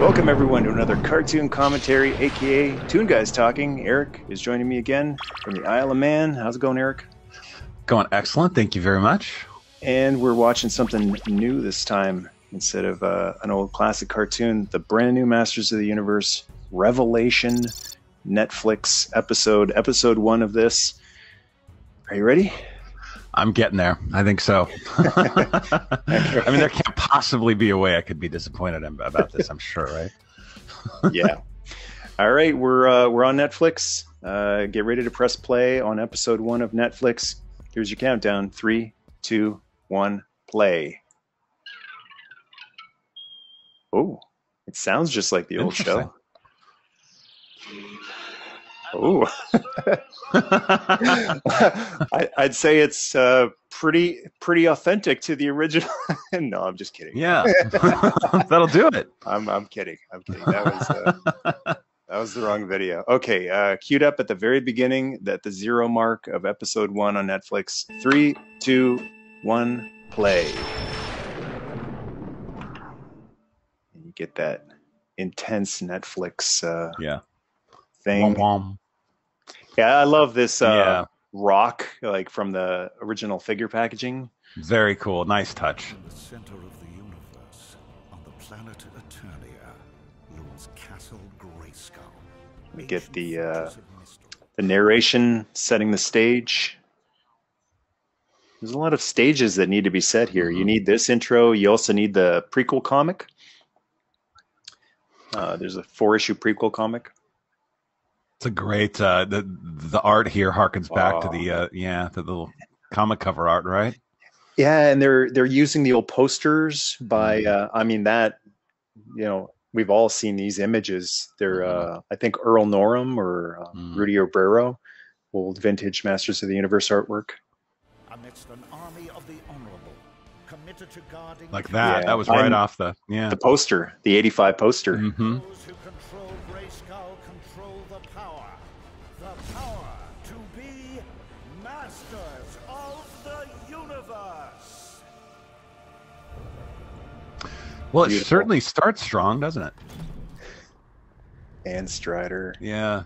Welcome everyone to another cartoon commentary, aka Toon Guys Talking. Eric is joining me again from the Isle of Man. How's it going, Eric? Going excellent, thank you very much. And we're watching something new this time instead of an old classic cartoon. The brand new Masters of the Universe Revelation Netflix episode 1 of this. Are you ready? I'm getting there. I think so. I mean, there can't possibly be a way I could be disappointed about this. I'm sure, right? Yeah. All right, we're on Netflix. Get ready to press play on episode 1 of Netflix. Here's your countdown: 3, 2, 1, play. Oh, it sounds just like the old show. Oh, I'd say it's pretty authentic to the original. No, I'm just kidding. Yeah, that'll do it. I'm kidding. That was the wrong video. Okay, queued up at the very beginning, at the 0 mark of episode 1 on Netflix. 3, 2, 1, play. And you get that intense Netflix thing. Wom wom. Yeah, I love this rock, like from the original figure packaging. Very cool. Nice touch. In the center of the universe, on the planet Eternia, looms Castle Grayskull. We get the narration setting the stage. There's a lot of stages that need to be set here. You need this intro. You also need the prequel comic. There's a 4-issue prequel comic. It's a great the art here harkens back to the little comic cover art, right? Yeah, and they're using the old posters by I mean that, you know, we've all seen these images. They're I think Earl Norham or Rudy Obrero, old vintage Masters of the Universe artwork. Amidst an army of the honorable, committed to guarding Like that. Yeah, That was right off the poster, the 85 poster. Mm-hmm. those who control Grayskull control the power to be masters of the universe. Well, it Beautiful. certainly starts strong, doesn't it? And Strider. Yeah.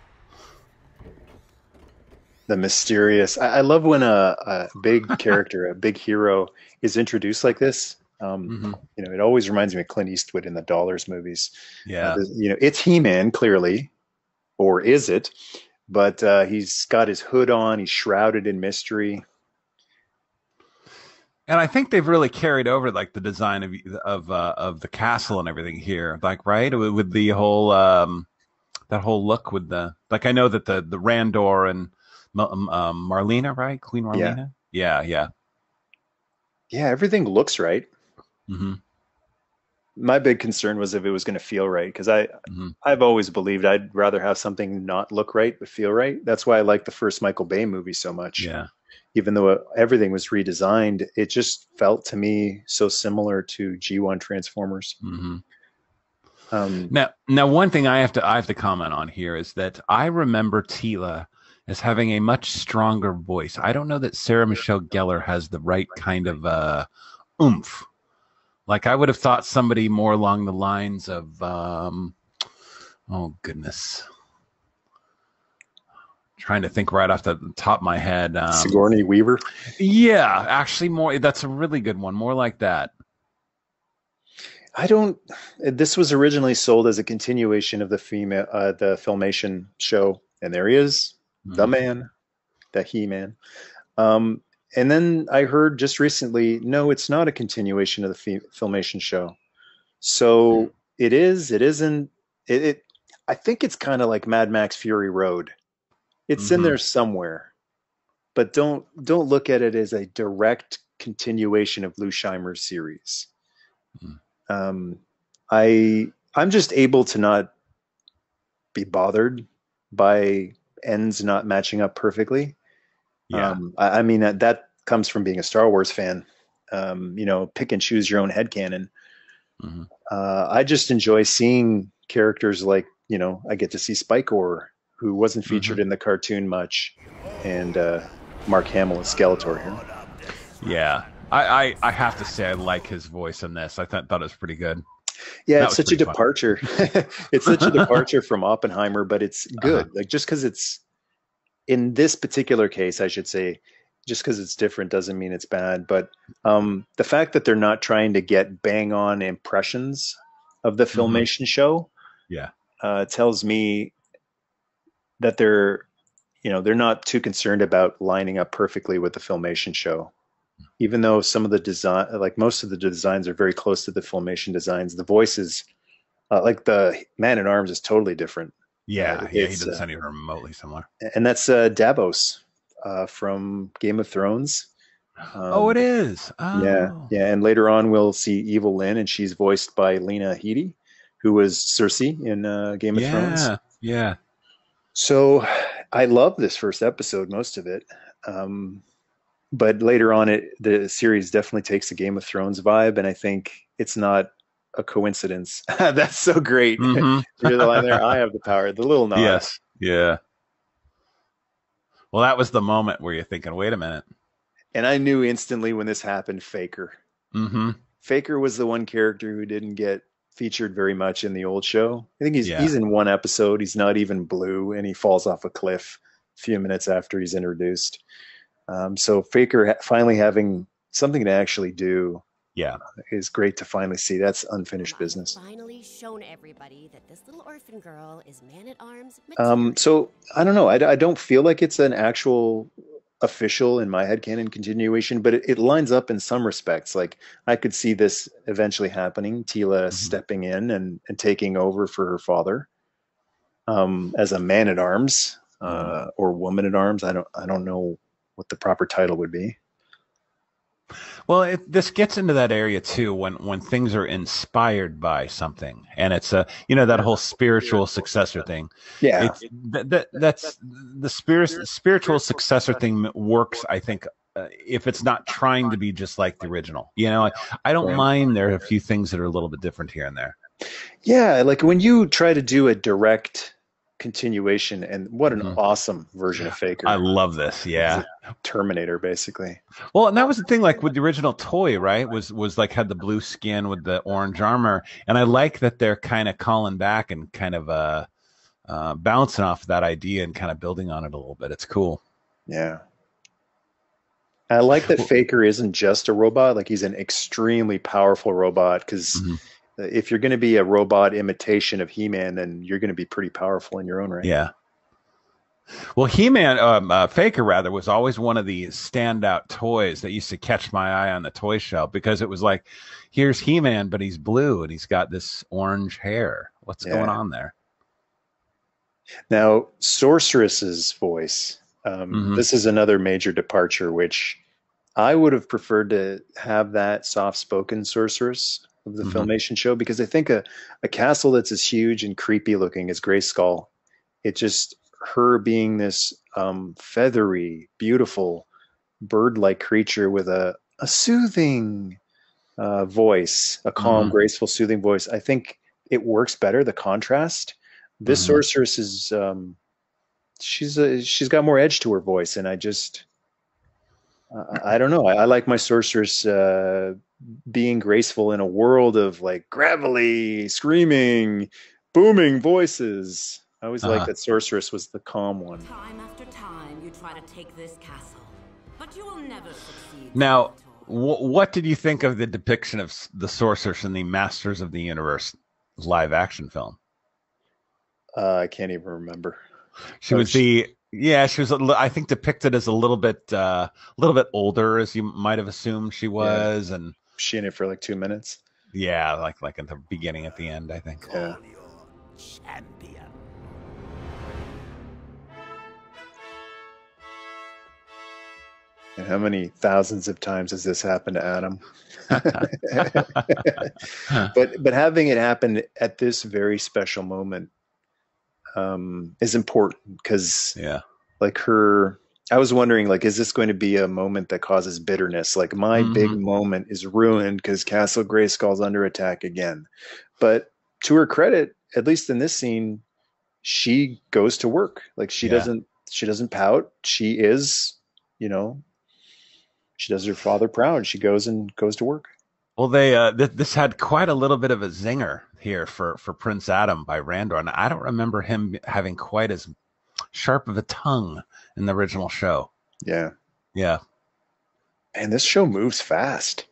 The mysterious. I love when a big character, a big hero, is introduced like this. You know, it always reminds me of Clint Eastwood in the Dollars movies. Yeah. You know, it's He-Man, clearly, or is it? But he's got his hood on. He's shrouded in mystery. And I think they've really carried over like the design of the castle and everything here, like right with the whole that whole look with the, like, I know that the Randor and Marlena, right? Queen Marlena. Yeah. Everything looks right. Mm-hmm. My big concern was if it was going to feel right, because I've always believed I'd rather have something not look right but feel right. That's why I like the first Michael Bay movie so much. Yeah. Even though everything was redesigned, it just felt to me so similar to G1 Transformers. Mm-hmm. Now, one thing I have to comment on here is that I remember Teela as having a much stronger voice. I don't know that Sarah Michelle Gellar has the right kind of oomph. Like, I would have thought somebody more along the lines of, oh goodness, trying to think right off the top of my head. Sigourney Weaver. Yeah, actually, more. That's a really good one. More like that. This was originally sold as a continuation of the Filmation show, and there he is, the man, the He-Man. And then I heard just recently, no, it's not a continuation of the Filmation show. So it is. It isn't. I think it's kind of like Mad Max Fury Road. It's in there somewhere, but don't look at it as a direct continuation of Lou Scheimer's series. I'm just able to not be bothered by ends not matching up perfectly. Yeah. I mean, that comes from being a Star Wars fan. You know, pick and choose your own headcanon. I just enjoy seeing characters like, you know, I get to see Spikor, who wasn't featured in the cartoon much, and Mark Hamill as Skeletor here. Yeah. I have to say I like his voice in this. I thought it was pretty good. Yeah, That it's was such a pretty fun. departure. It's such a departure from Oppenheimer, but it's good. Like just because it's in this particular case, I should say, just because it's different doesn't mean it's bad. But the fact that they're not trying to get bang on impressions of the Filmation show Yeah. tells me that they're not too concerned about lining up perfectly with the Filmation show. Even though some of the design, like most of the designs are very close to the Filmation designs, the voices, like the Man at Arms is totally different. Yeah. He doesn't sound even remotely similar. And that's Davos from Game of Thrones. It is. Yeah, Oh. yeah. And later on, we'll see Evil Lynn, and she's voiced by Lena Headey, who was Cersei in Game of Thrones. Yeah. So I love this first episode, most of it. But later on, the series definitely takes a Game of Thrones vibe, and I think it's not a coincidence. That's so great. You're the line there. I have the power. The little nod. Yes. Yeah. Well, that was the moment where you're thinking, wait a minute. And I knew instantly when this happened, Faker. Faker was the one character who didn't get featured very much in the old show. I think he's in one episode. He's not even blue, and he falls off a cliff a few minutes after he's introduced. So Faker finally having something to actually do, is great to finally see. That's unfinished business. Finally shown everybody that this little orphan girl is Man at Arms. So I don't know. I don't feel like it's an actual official in my headcanon continuation, but it lines up in some respects. Like I could see this eventually happening. Teela stepping in and taking over for her father as a Man at Arms or Woman at Arms. I don't know what the proper title would be. Well, this gets into that area too when things are inspired by something, and it's that whole spiritual successor thing. Yeah, that's the spiritual successor thing works. I think if it's not trying to be just like the original, I don't mind there are a few things that are a little bit different here and there. Yeah, like when you try to do a direct continuation, and what an awesome version of Faker. I love this. Yeah, Terminator basically. Well, and that was the thing, like with the original toy, right, was like had the blue skin with the orange armor, and I like that they're kind of calling back and kind of bouncing off that idea and kind of building on it a little bit. It's cool. Yeah, I like that Faker isn't just a robot. Like he's an extremely powerful robot, because if you're going to be a robot imitation of He-Man, then you're going to be pretty powerful in your own right. Yeah. Well, He-Man, Faker rather, was always one of the standout toys that used to catch my eye on the toy shelf, because it was like, here's He-Man, but he's blue and he's got this orange hair. What's going on there? Now, Sorceress's voice. This is another major departure, which I would have preferred to have that soft-spoken sorceress of the Filmation show, because I think a castle that's as huge and creepy looking as Grayskull, it just her being this feathery, beautiful, bird-like creature with a soothing voice, a calm, graceful, soothing voice. I think it works better. The contrast. This sorceress is she's got more edge to her voice, and I just I don't know. I like my sorceress being graceful in a world of like gravelly, screaming, booming voices. I always liked that Sorceress was the calm one. Time after time, you try to take this castle, but you will never succeed. Now, what did you think of the depiction of the Sorceress in the Masters of the Universe live action film? I can't even remember. She was I think depicted as a little bit older, as you might have assumed she was, and she in it for like 2 minutes. Yeah, like at the beginning, at the end, I think. Yeah. Champion. And how many thousands of times has this happened to Adam? but having it happen at this very special moment is important, because like I was wondering, like, is this going to be a moment that causes bitterness? Like my big moment is ruined because Castle Grayskull's under attack again. But to her credit, at least in this scene, she goes to work. Like she doesn't pout. She is, she does her father proud. She goes to work. Well, they this had quite a little bit of a zinger here for Prince Adam by Randor, and I don't remember him having quite as sharp of a tongue in the original show. Yeah. Yeah. And this show moves fast.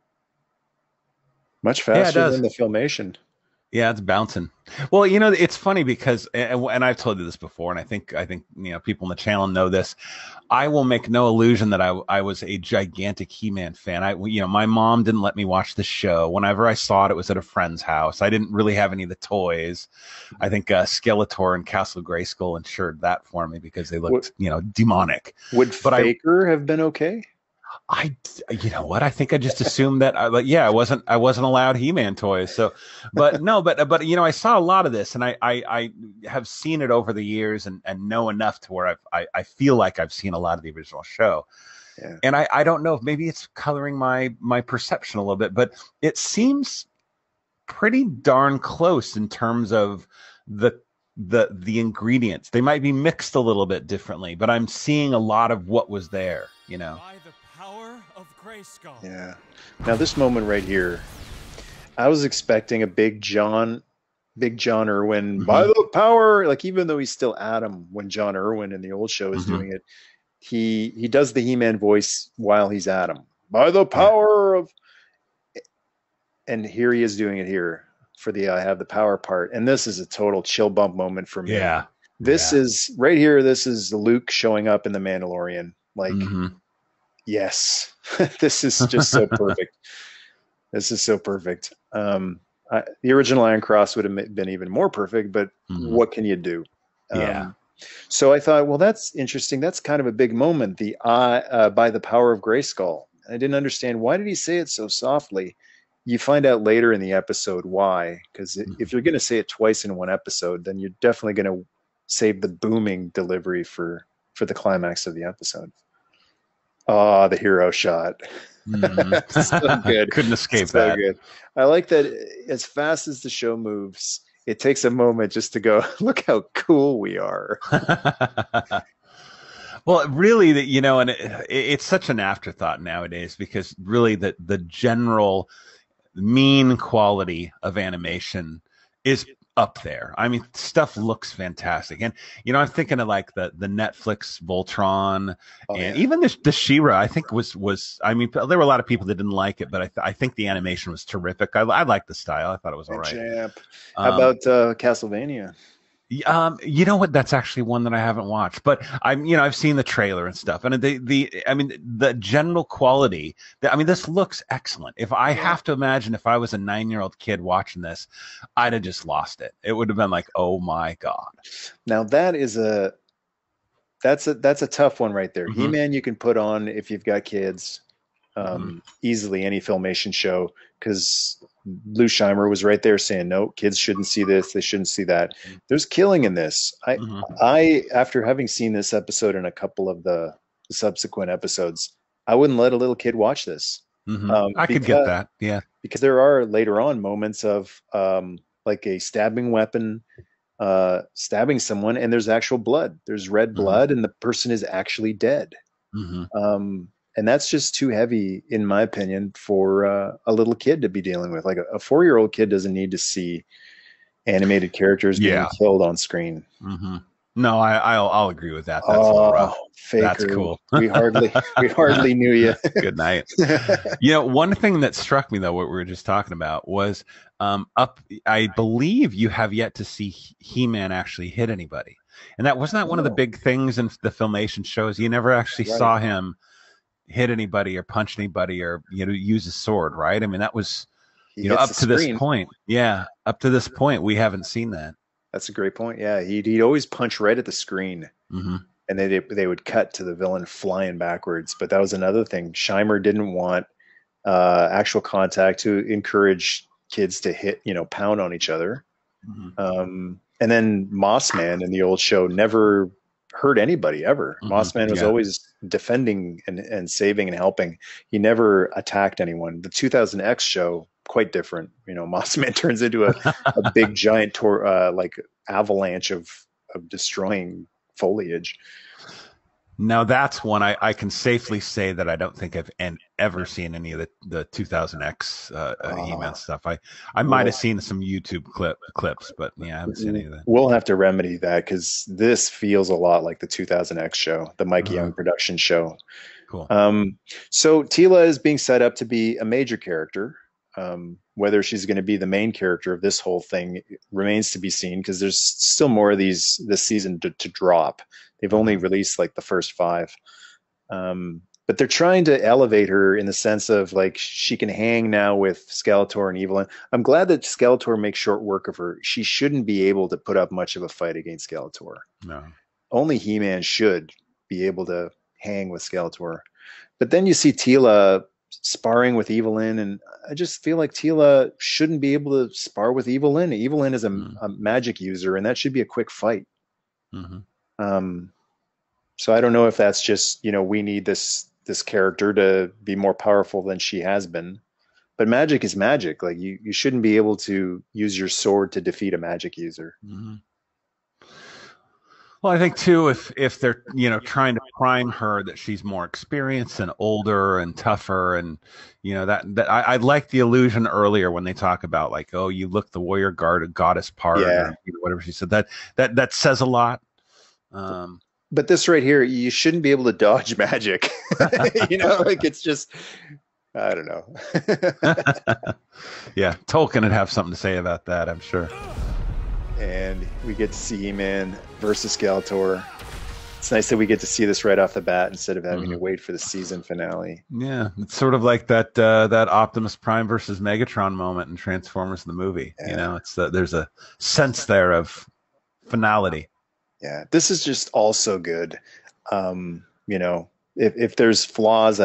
Much faster than the Filmation. Yeah, it's bouncing. Well, it's funny because, and I've told you this before, and I think people on the channel know this. I will make no illusion that I was a gigantic He-Man fan. My mom didn't let me watch the show. Whenever I saw it was at a friend's house. I didn't really have any of the toys. I think Skeletor and Castle Grayskull ensured that for me because they looked, demonic. Would Faker have been okay? You know what? I think I just assumed that. I wasn't allowed He-Man toys. So, but no, but I saw a lot of this, and I have seen it over the years, and know enough to where I feel like I've seen a lot of the original show. Yeah. And I don't know if maybe it's coloring my perception a little bit, but it seems pretty darn close in terms of the ingredients. They might be mixed a little bit differently, but I'm seeing a lot of what was there. By the power of Grayskull. Yeah. Now this moment right here, I was expecting a Big John Irwin by the power. Like, even though he's still Adam when John Irwin in the old show is doing it, he does the He-Man voice while he's Adam. By the power of, and here he is doing it here for the I have the power part. And this is a total chill bump moment for me. Yeah. This is right here. This is Luke showing up in The Mandalorian. Like, yes, this is just so perfect. This is so perfect. The original Iron Cross would have been even more perfect, but what can you do? So I thought, well, that's interesting. That's kind of a big moment. The by the power of Grayskull. I didn't understand, why did he say it so softly? You find out later in the episode why, because if you're going to say it twice in one episode, then you're definitely going to save the booming delivery for the climax of the episode. Oh, the hero shot. So good. Couldn't escape that. Good. I like that as fast as the show moves, it takes a moment just to go, look how cool we are. Well, really, and it's such an afterthought nowadays, because really the general mean quality of animation is up there. I mean, stuff looks fantastic, and I'm thinking of like the Netflix Voltron, and even the She-Ra. I think was. I mean, there were a lot of people that didn't like it, but I think the animation was terrific. I liked the style. I thought it was all right. How about Castlevania? You know what? That's actually one that I haven't watched, but I've seen the trailer and stuff, and the general quality. This looks excellent. If I have to imagine, if I was a 9-year-old kid watching this, I'd have just lost it. It would have been like, oh my God. Now that's a tough one right there. He-Man, you can put on if you've got kids, easily any Filmation show, because Lou Scheimer was right there saying, no, kids shouldn't see this. They shouldn't see that. There's killing in this. I after having seen this episode and a couple of the subsequent episodes, I wouldn't let a little kid watch this. I could get that. Yeah. Because there are later on moments of like a stabbing weapon, stabbing someone, and there's actual blood. There's red blood, and the person is actually dead. And that's just too heavy, in my opinion, for a little kid to be dealing with. Like a 4-year-old kid doesn't need to see animated characters being killed on screen. No, I'll agree with that. That's a little rough. Faker, that's cool. we hardly knew you. Good night. One thing that struck me, though, what we were just talking about was I believe you have yet to see He-Man actually hit anybody, and that wasn't that one of the big things in the Filmation shows. You never actually saw him hit anybody or punch anybody or use a sword, right? I mean, that was up to this point. Yeah, up to this point, we haven't seen that. That's a great point. Yeah, he'd always punch right at the screen, and they would cut to the villain flying backwards. But that was another thing. Scheimer didn't want actual contact to encourage kids to hit, pound on each other. And then Mossman in the old show never hurt anybody ever. Mossman was always defending and saving and helping. He never attacked anyone. The 2000X show, quite different. Mossman turns into a big giant like avalanche of destroying foliage. Now that's one I can safely say that I don't think I've ever seen any of the 2000X He-Man stuff. I might have seen some YouTube clips, but yeah, I haven't seen any of that. We'll have to remedy that because this feels a lot like the 2000X show, the Mike Young production show. Cool. So Teela is being set up to be a major character. Whether she's going to be the main character of this whole thing remains to be seen because there's still more of these this season to drop. They've only released like the first 5. But they're trying to elevate her in the sense of like she can hang now with Skeletor and Evelyn. I'm glad that Skeletor makes short work of her. She shouldn't be able to put up much of a fight against Skeletor. No. Only He-Man should be able to hang with Skeletor. But then you see Teela sparring with Evelyn, and I just feel like Teela shouldn't be able to spar with Evelyn. Evelyn is a magic user, and that should be a quick fight. So I don't know if that's just, we need this character to be more powerful than she has been. But magic is magic. Like you shouldn't be able to use your sword to defeat a magic user. Well, I think too, if they're trying to prime her that she's more experienced and older and tougher, and that I like the illusion earlier when they talk about like, oh, you look the warrior goddess part, or whatever she said. That says a lot. But this right here, you shouldn't be able to dodge magic. Like it's just, I don't know. Yeah, Tolkien would have something to say about that, I'm sure. And we get to see He-Man versus Skeletor. It's nice that we get to see this right off the bat instead of having to wait for the season finale. Yeah, it's sort of like that Optimus Prime versus Megatron moment in Transformers the movie. Yeah. There's a sense there of finality. Yeah, this is just all so good. If there's flaws,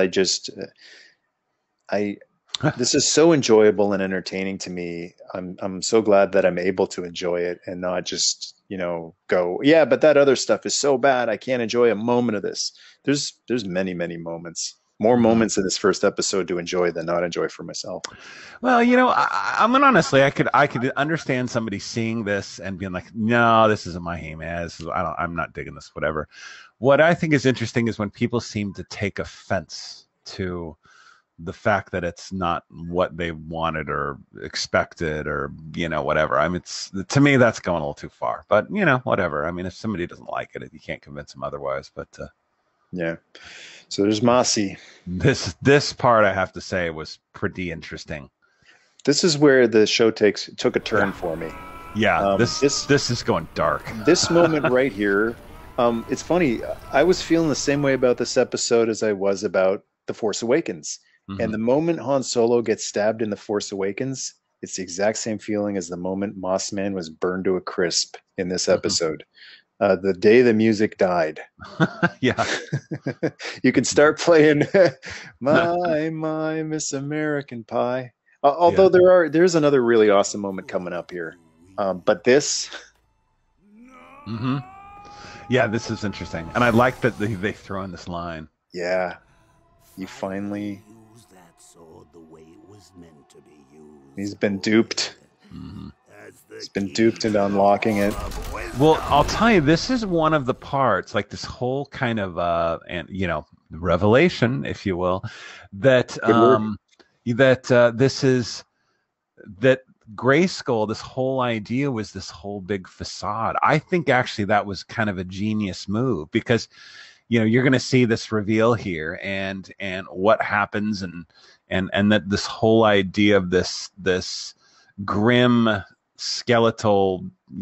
this is so enjoyable and entertaining to me. I'm so glad that I'm able to enjoy it and not just, go, yeah, but that other stuff is so bad. I can't enjoy a moment of this. There's many, many moments, more moments in this first episode to enjoy than not enjoy for myself. Well, I mean, honestly, I could understand somebody seeing this and being like, no, this isn't my He-Man. I'm not digging this, whatever. What I think is interesting is when people seem to take offense to the fact that it's not what they wanted or expected or, whatever. I mean, to me, that's going a little too far, but whatever. I mean, if somebody doesn't like it, you can't convince them otherwise, but, yeah. So there's Mossy. This part I have to say was pretty interesting. This is where the show took a turn for me. Yeah. This is going dark. This moment right here. It's funny. I was feeling the same way about this episode as I was about The Force Awakens. And the moment Han Solo gets stabbed in The Force Awakens, it's the exact same feeling as the moment Mossman was burned to a crisp in this episode. The day the music died. Yeah. You can start playing My Miss American Pie. Although there's another really awesome moment coming up here. But this. Yeah, this is interesting. And I like that they throw in this line. Yeah. You finally. He's been duped. He's been duped into unlocking it. Well, I'll tell you, this is one of the parts, like this whole kind of, revelation, if you will, that Grayskull, this whole idea was this whole big facade. I think actually that was kind of a genius move because, you're going to see this reveal here and what happens and that this whole idea of this grim skeletal,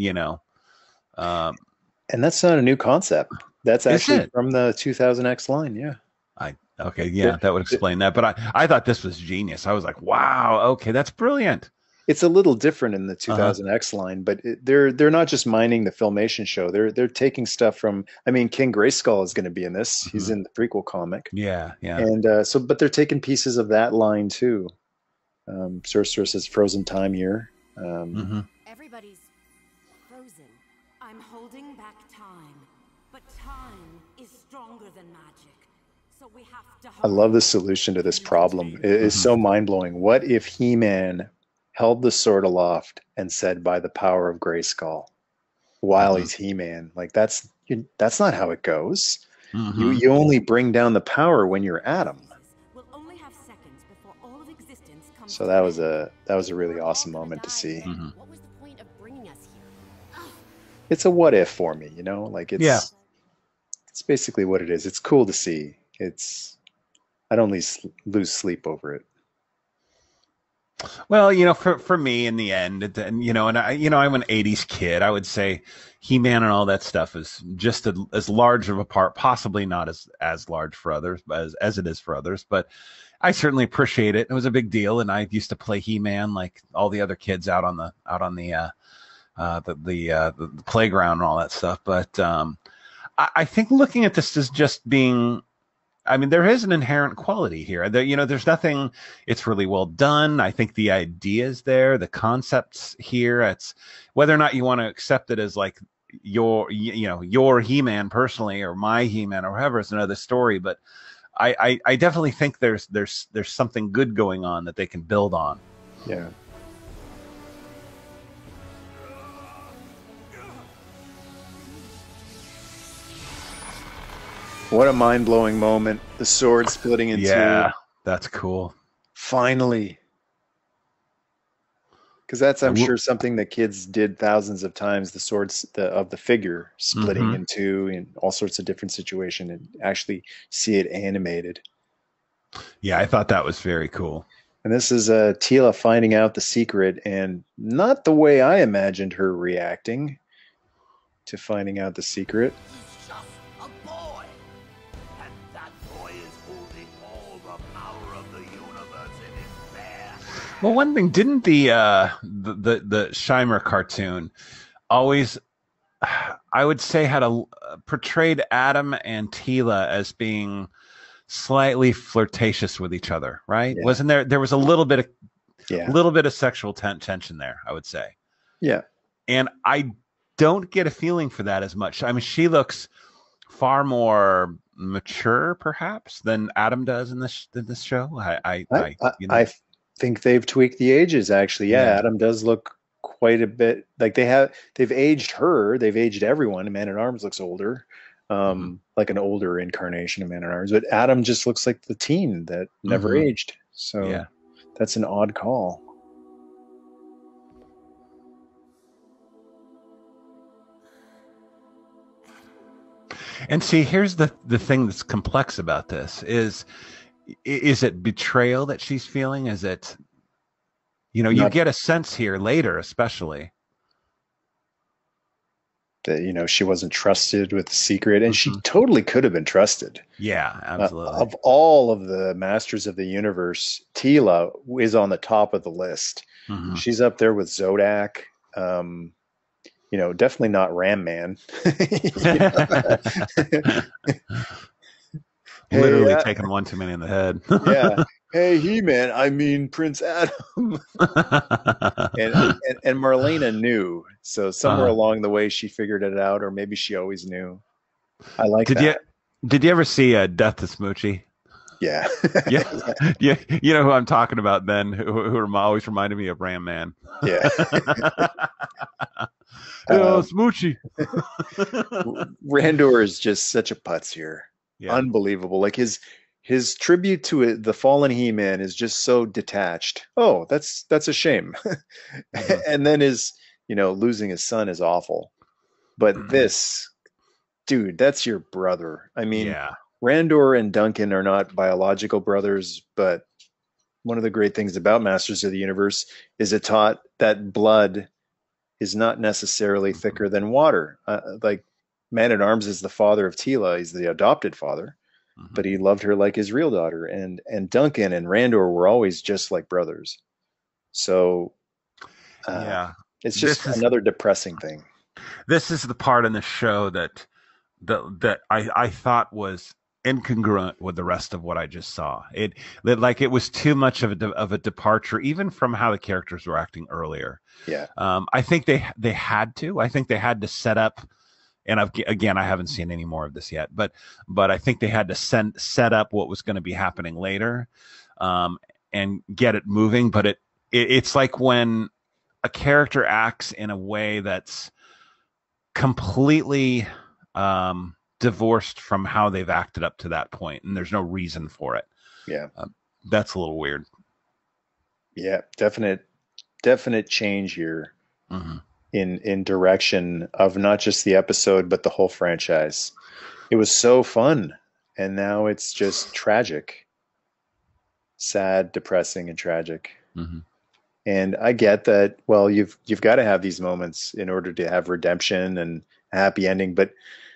and that's not a new concept. That's actually from the 2000X line. Yeah. That would explain that. But I thought this was genius. I was like, wow, okay, that's brilliant. It's a little different in the 2000X line, but they're not just mining the Filmation show. They're taking stuff from. I mean, King Grayskull is going to be in this. He's in the prequel comic. Yeah. And but they're taking pieces of that line too. Sorceress has frozen time here. Everybody's frozen. I'm holding back time, but time is stronger than magic. So we have to. I love the solution to this problem. It is so mind blowing. What if He-Man held the sword aloft and said, "By the power of Grayskull," while he's He-Man? Like that's not how it goes. You only bring down the power when you're Adam. So that was a really awesome moment to see. What was the point of bringing us here? It's a what if for me, you know, like it's basically what it is. It's cool to see. I don't lose sleep over it. Well, you know, for me in the end, and you know, I'm an '80s kid. I would say He-Man and all that stuff is just as large of a part, possibly not as large for others as it is for others, but I certainly appreciate it. It was a big deal, and I used to play He-Man like all the other kids out on the playground and all that stuff. But I think looking at this as just being, I mean, there is an inherent quality here. There's nothing. It's really well done. I think the ideas there, the concepts here. It's whether or not you want to accept it as like your He-Man personally, or my He-Man, or whoever, is another story. But I definitely think there's something good going on that they can build on. Yeah. What a mind-blowing moment. The sword splitting in two. Yeah, that's cool. Finally. Because that's, I'm sure, something that kids did thousands of times, the swords of the figure splitting in two in all sorts of different situations, and actually see it animated. Yeah, I thought that was very cool. And this is Teela finding out the secret, and not the way I imagined her reacting to finding out the secret. He's just a boy. And that boy is holding all the power of the universe in his bare. Well, one thing, didn't the Scheimer cartoon always, I would say, had portrayed Adam and Teela as being slightly flirtatious with each other, right? Yeah. Wasn't there was a little bit of sexual tension there, I would say. Yeah. And I don't get a feeling for that as much. I mean, she looks far more mature, perhaps, than Adam does in this show. I think they've tweaked the ages, actually. Yeah, Adam does look quite a bit like they've aged her. They've aged everyone. Man-at-Arms looks older. Like an older incarnation of Man-at-Arms, but Adam just looks like the teen that never aged. So that's an odd call. And see, here's the thing that's complex about this is it betrayal that she's feeling? Is it, you get a sense here later, especially, that she wasn't trusted with the secret, and she totally could have been trusted. Yeah, absolutely. Of all of the Masters of the Universe, Teela is on the top of the list. She's up there with Zodak. Definitely not Ram Man. Literally taking one too many in the head. Yeah. Hey, He-Man, I mean Prince Adam. and Marlena knew. So somewhere along the way she figured it out, or maybe she always knew. I like that. Did you ever see Death to Smoochie? Yeah. Yeah. You know who I'm talking about then, who always reminded me of Ram Man. Yeah. Smoochie. Randor is just such a putz here. Yeah. Unbelievable. Like his tribute to it, the fallen He-Man, is just so detached. Oh, that's a shame. And then losing his son is awful. But this, dude, that's your brother. I mean, Randor and Duncan are not biological brothers, but one of the great things about Masters of the Universe is it taught that blood is not necessarily thicker than water. Like Man-at-Arms is the father of Teela. He's the adopted father, but he loved her like his real daughter. And Duncan and Randor were always just like brothers. So it's just another depressing thing. This is the part in the show that I thought was incongruent with the rest of what I just saw. It was too much of a departure, even from how the characters were acting earlier. Yeah. I think they had to. I think they had to set up, and I haven't seen any more of this yet, but I think they had to set up what was going to be happening later, and get it moving. But it's like when a character acts in a way that's completely divorced from how they've acted up to that point, and there's no reason for it. Yeah. That's a little weird. Yeah, definite change here in direction of not just the episode, but the whole franchise. It was so fun, and now it's just tragic, sad, depressing, and tragic. And I get that. Well, you've got to have these moments in order to have redemption and a happy ending. But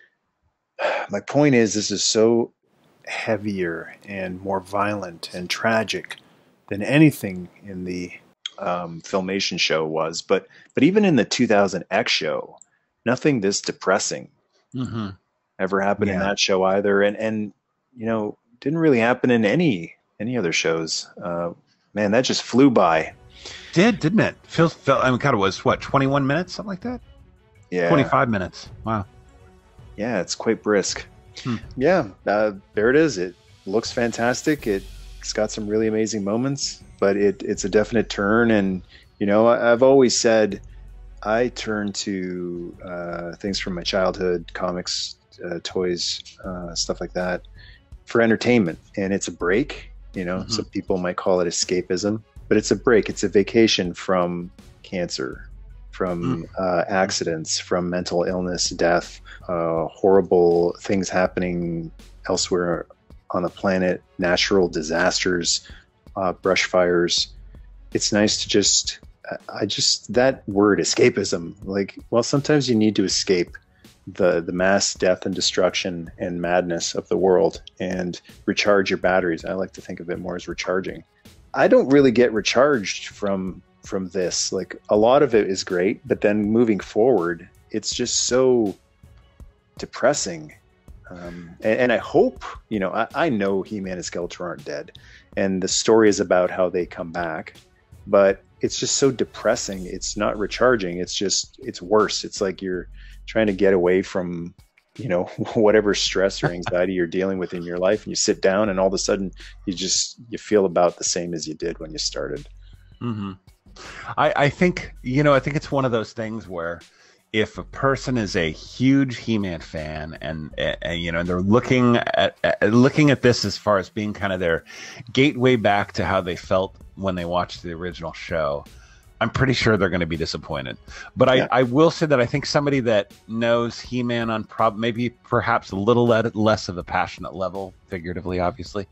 my point is, this is so heavier and more violent and tragic than anything in the Filmation show was. But even in the 2000X show, nothing this depressing ever happened in that show either. And you know, didn't really happen in any other shows. Man, that just flew by. Didn't it? I mean, God, it was what, 21 minutes, something like that? Yeah, 25 minutes. Wow. Yeah, it's quite brisk. Yeah, there it is. It looks fantastic. It's got some really amazing moments, but it's a definite turn. And you know, I've always said I turn to things from my childhood, comics, toys, stuff like that, for entertainment. And it's a break. You know, some people might call it escapism, but it's a break. It's a vacation from cancer, from accidents, from mental illness, death, horrible things happening elsewhere on the planet, natural disasters, brush fires. It's nice to that word escapism, like, well, sometimes you need to escape the mass death and destruction and madness of the world and recharge your batteries. I like to think of it more as recharging. I don't really get recharged from this. Like, a lot of it is great, but then moving forward, it's just so depressing. And I hope, you know, I know He-Man and Skeletor aren't dead, and the story is about how they come back, but it's just so depressing. It's not recharging. It's worse. It's like you're trying to get away from, you know, whatever stress or anxiety you're dealing with in your life, and you sit down and all of a sudden you feel about the same as you did when you started. I think it's one of those things where if a person is a huge He-Man fan and you know, they're looking at this as far as being kind of their gateway back to how they felt when they watched the original show, I'm pretty sure they're going to be disappointed. But I will say that I think somebody that knows He-Man on maybe perhaps a little less of a passionate level, figuratively, obviously,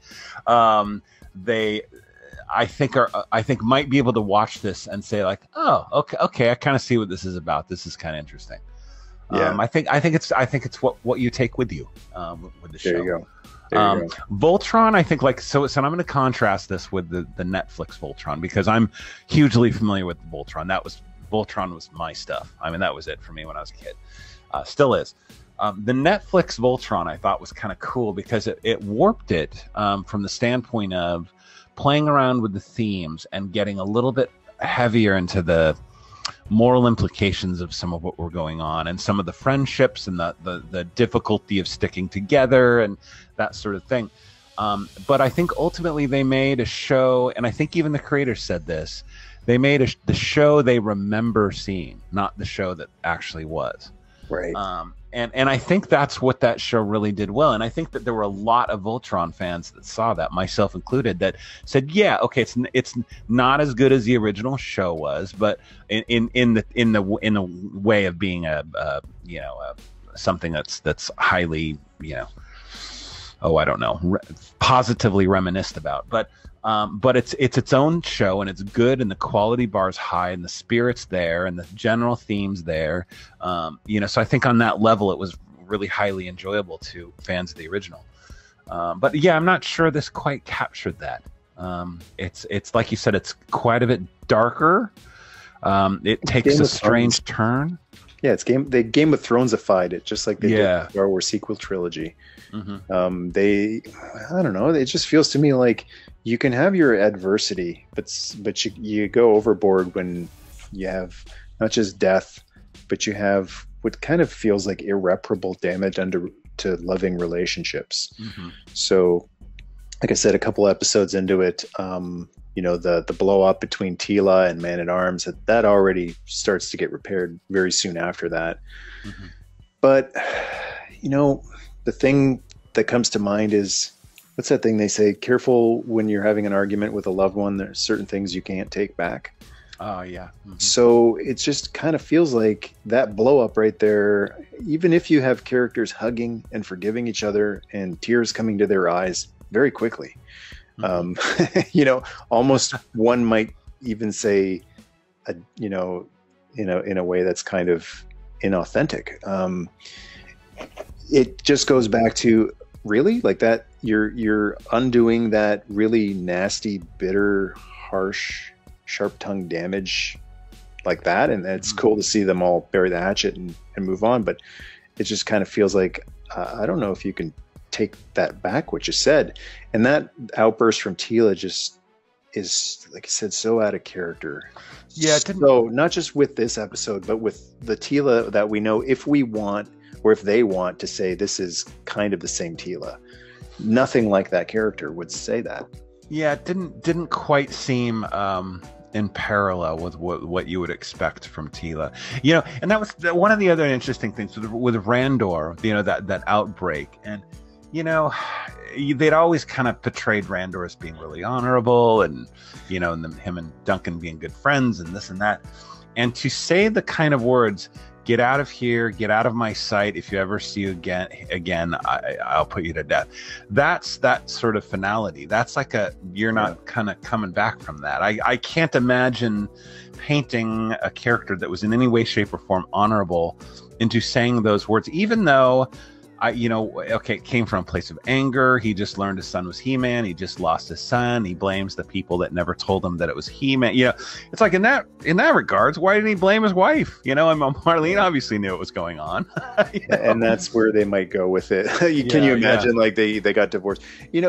I think might be able to watch this and say like, oh, okay, I kind of see what this is about. This is kind of interesting. Yeah. I think it's what you take with you with the show. There you go. Voltron, I think, like, so I'm going to contrast this with the Netflix Voltron, because I'm hugely familiar with Voltron. Voltron was my stuff. I mean, that was it for me when I was a kid. Still is. The Netflix Voltron I thought was kind of cool because it warped it from the standpoint of playing around with the themes and getting a little bit heavier into the moral implications of some of what were going on, and some of the friendships and the difficulty of sticking together and that sort of thing. But I think ultimately they made a show, and I think even the creators said this, they made the show they remember seeing, not the show that actually was. Right. And I think that's what that show really did well. And I think that there were a lot of Voltron fans that saw that, myself included, that said, yeah, okay, it's not as good as the original show was, but in the way of being something that's highly, you know, I don't know, positively reminisced about. But it's its own show, and it's good, and the quality bar's high, and the spirit's there, and the general theme's there. You know, so I think on that level, it was really highly enjoyable to fans of the original. But yeah, I'm not sure this quite captured that. It's like you said, it's quite a bit darker. It takes a strange turn. Yeah, they Game of Thronesified it, just like they did the Star Wars sequel trilogy. I don't know. It just feels to me like you can have your adversity, but you go overboard when you have not just death, but you have what kind of feels like irreparable damage to loving relationships. So, like I said, a couple episodes into it, you know, the blow up between Teela and Man at Arms, that already starts to get repaired very soon after that. But, you know, the thing that comes to mind is, what's that thing they say? Careful when you're having an argument with a loved one. There's certain things you can't take back. Oh, yeah. Mm-hmm. So it just kind of feels like that blow up right there, even if you have characters hugging and forgiving each other and tears coming to their eyes very quickly, almost one might even say, in a way that's kind of inauthentic. It just goes back to, really, like that, you're undoing that really nasty, bitter, harsh, sharp-tongued damage like that, and it's cool to see them all bury the hatchet and move on, but it just kind of feels like, I don't know if you can take that back, what you said. And that outburst from Teela just is, like I said, so out of character. Yeah. So not just with this episode, but with the Teela that we know, if we want, or if they want to say this is kind of the same Teela, nothing like that character would say that. Yeah, it didn't quite seem in parallel with what you would expect from Teela, and that was one of the other interesting things with Randor, that outbreak, and they'd always kind of portrayed Randor as being really honorable, and him and Duncan being good friends and this and that, and to say the kind of words, "Get out of here, get out of my sight. If you ever see you again, I'll put you to death." That's that sort of finality. That's like you're not kind of coming back from that. I can't imagine painting a character that was in any way, shape, or form honorable into saying those words, even though it came from a place of anger. He just learned his son was He-Man. He just lost his son. He blames the people that never told him that it was He-Man. It's like in that regards, why didn't he blame his wife? And Marlene obviously knew what was going on. And that's where they might go with it. Can you imagine, like they got divorced?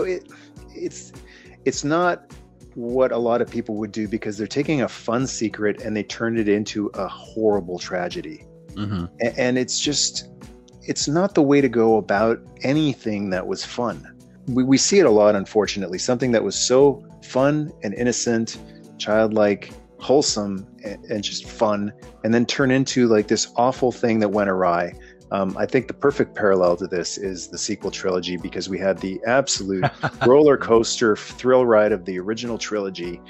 It's not what a lot of people would do, because they're taking a fun secret and they turned it into a horrible tragedy. Mm-hmm. And it's not the way to go about anything that was fun. We see it a lot, unfortunately. Something that was so fun and innocent, childlike, wholesome, and just fun, and then turn into like this awful thing that went awry. I think the perfect parallel to this is the sequel trilogy, because we had the absolute roller coaster thrill ride of the original trilogy.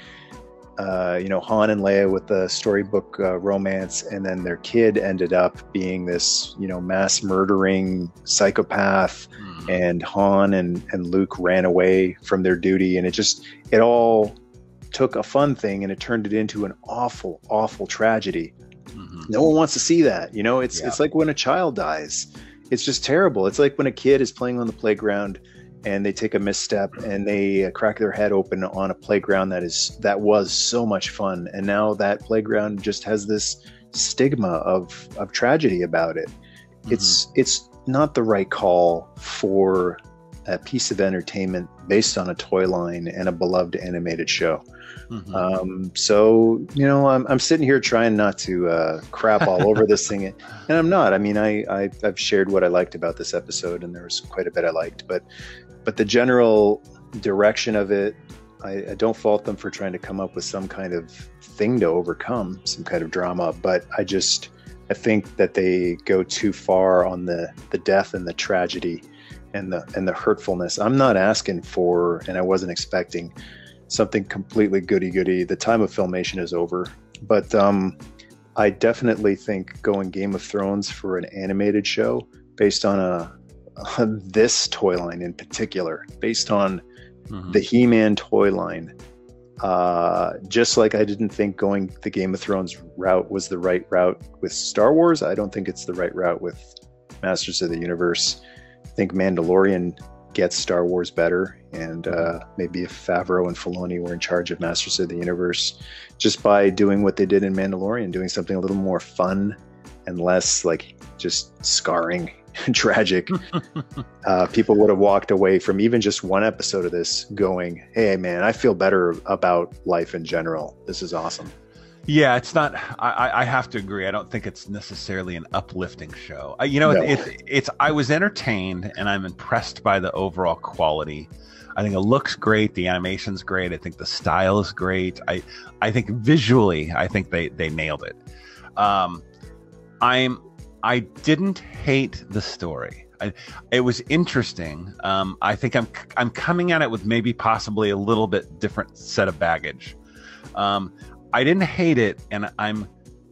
Han and Leia with the storybook romance, and then their kid ended up being this, mass murdering psychopath, and Han and Luke ran away from their duty, and it all took a fun thing and it turned it into an awful, awful tragedy. Mm-hmm. No one wants to see that. It's like when a child dies. It's just terrible. It's like when a kid is playing on the playground and they take a misstep and they crack their head open on a playground that was so much fun, and now that playground just has this stigma of tragedy about it. Mm-hmm. It's not the right call for a piece of entertainment based on a toy line and a beloved animated show. Mm-hmm. So I'm sitting here trying not to crap all over this thing, and I'm not. I mean, I've shared what I liked about this episode, and there was quite a bit I liked, but the general direction of it, I don't fault them for trying to come up with some kind of thing to overcome, some kind of drama, but I think that they go too far on the death and the tragedy and the hurtfulness. I'm not asking for, and I wasn't expecting, something completely goody-goody. The time of Filmation is over, but I definitely think going Game of Thrones for an animated show based on this toy line in particular, based on the He-Man toy line, just like I didn't think going the Game of Thrones route was the right route with Star Wars, I don't think it's the right route with Masters of the Universe. I think Mandalorian gets Star Wars better, and maybe if Favreau and Filoni were in charge of Masters of the Universe, just by doing what they did in Mandalorian, doing something a little more fun and less like just scarring and tragic, people would have walked away from even just one episode of this going, "Hey man, I feel better about life in general. This is awesome." Yeah, it's not. I have to agree. I don't think it's necessarily an uplifting show. No. It's. I was entertained, and I'm impressed by the overall quality. I think it looks great. The animation's great. I think the style is great. I think visually, I think they nailed it. I didn't hate the story. it was interesting. I think I'm coming at it with maybe possibly a little bit different set of baggage. I didn't hate it, and I'm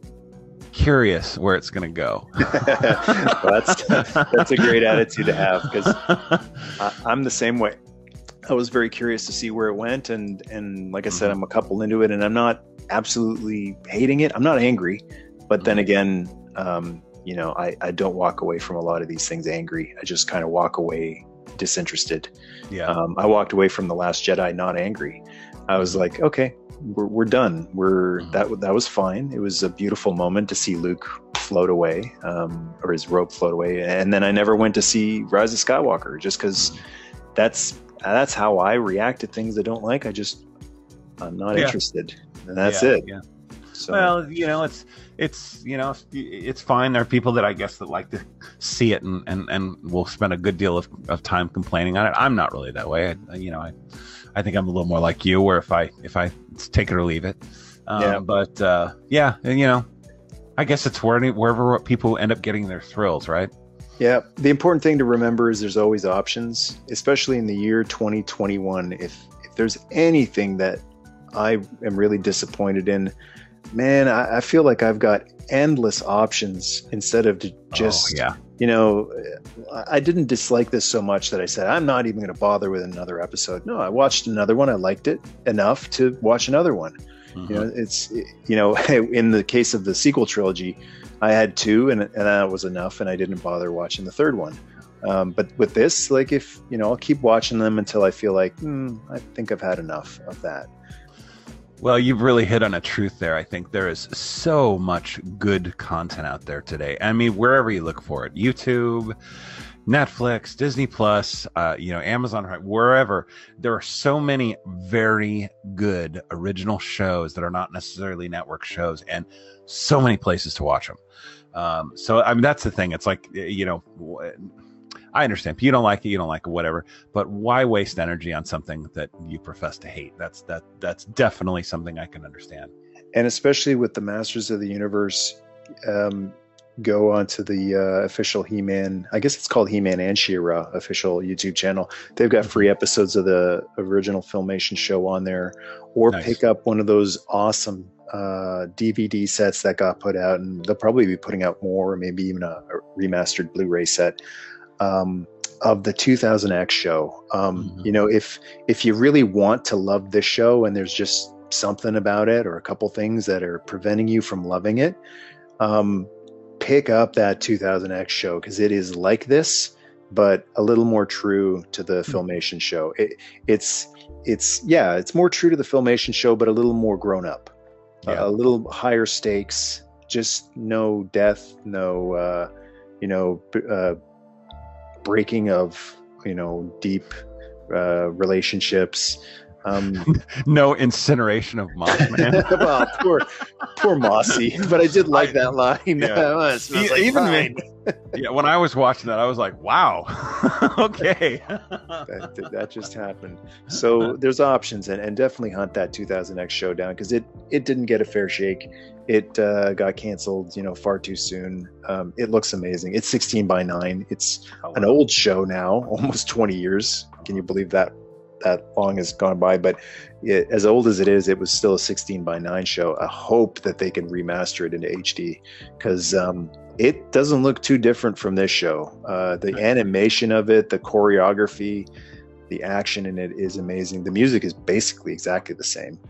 curious where it's going to go. Well, that's a great attitude to have, because I'm the same way. I was very curious to see where it went, and like I said, I'm a couple into it, and I'm not absolutely hating it. I'm not angry, but then again, you know, I don't walk away from a lot of these things angry. I just kind of walk away disinterested. Yeah. I walked away from The Last Jedi not angry. I was like, okay, we're done. That was fine. It was a beautiful moment to see Luke float away, or his robe float away, and then I never went to see Rise of Skywalker, just because that's how I react to things I don't like. I'm not interested, and that's it. Yeah. So, well, you know, it's you know, it's fine. There are people that I guess that like to see it and will spend a good deal of time complaining on it. I'm not really that way. I think I'm a little more like you, where if I take it or leave it. But yeah, and, you know, I guess it's wherever people end up getting their thrills, right? Yeah. The important thing to remember is there's always options, especially in the year 2021. If there's anything that I am really disappointed in, man, I feel like I've got endless options instead of just, you know, I didn't dislike this so much that I said, I'm not even going to bother with another episode. No, I watched another one. I liked it enough to watch another one. You know, you know, in the case of the sequel trilogy, I had two and that was enough, and I didn't bother watching the third one. But with this, like, if, you know, I'll keep watching them until I feel like, I think I've had enough of that. Well, you've really hit on a truth there. I think there is so much good content out there today. I mean, wherever you look for it, YouTube, Netflix, Disney Plus, you know, Amazon, wherever, there are so many very good original shows that are not necessarily network shows, and so many places to watch them. So, I mean, that's the thing. It's like, you know, I understand. If you don't like it, whatever. But why waste energy on something that you profess to hate? That's definitely something I can understand. And especially with the Masters of the Universe, go onto the official He-Man, I guess it's called He-Man and She-Ra official YouTube channel. They've got free episodes of the original Filmation show on there, or pick up one of those awesome DVD sets that got put out, and they'll probably be putting out more, or maybe even a remastered Blu-ray set of the 2000X show. You know, if you really want to love this show and there's just something about it or a couple things that are preventing you from loving it, pick up that 2000X show, because it is like this, but a little more true to the Filmation show. It's more true to the Filmation show, but a little more grown up, a little higher stakes, just no death, no, breaking of, deep relationships. No incineration of Mothman. Well, poor Mossy, but I did like that line. Yeah, when I was watching that, I was like, wow. Okay. that just happened. So there's options, and definitely hunt that 2000X show down, because it didn't get a fair shake. It got canceled, far too soon. It looks amazing. It's 16:9. It's an old show now, almost 20 years. Can you believe that long has gone by? But as old as it is, it was still a 16:9 show. I hope that they can remaster it into HD, because it doesn't look too different from this show. The animation of it, the choreography, the action in it is amazing. The music is basically exactly the same.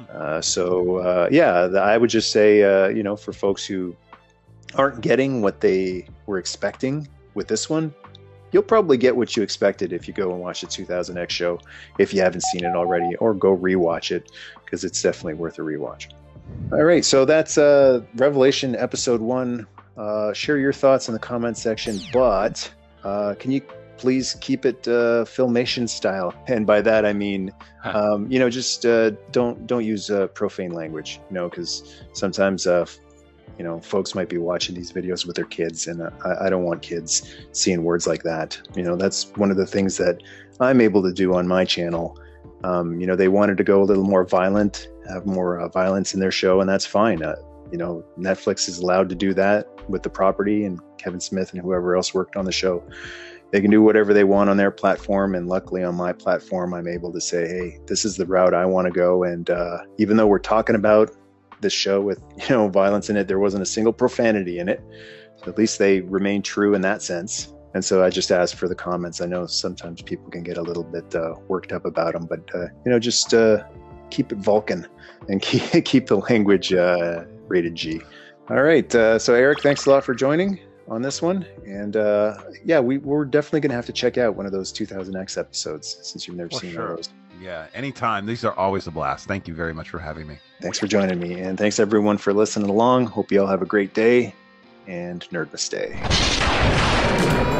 I would just say, for folks who aren't getting what they were expecting with this one, you'll probably get what you expected if you go and watch the 2000X show, if you haven't seen it already, or go rewatch it, because it's definitely worth a rewatch. All right, so that's Revelation Episode 1. Share your thoughts in the comment section, but can you please keep it Filmation style? And by that I mean, just don't use profane language, because sometimes folks might be watching these videos with their kids, and I don't want kids seeing words like that. That's one of the things that I'm able to do on my channel. They wanted to go a little more violent, have more violence in their show, and that's fine. Netflix is allowed to do that with the property, and Kevin Smith and whoever else worked on the show. they can do whatever they want on their platform. And luckily on my platform, I'm able to say, hey, this is the route I want to go. And even though we're talking about this show with, violence in it, there wasn't a single profanity in it. So at least they remain true in that sense. And so I just asked for the comments. I know sometimes people can get a little bit worked up about them, but just keep it Vulcan and keep the language rated G. All right. So Eric, thanks a lot for joining on this one. And we're definitely going to have to check out one of those 2000X episodes since you've never seen those. Yeah, anytime. These are always a blast. Thank you very much for having me. Thanks for joining me. And thanks everyone for listening along. Hope you all have a great day and Nerdmas Day.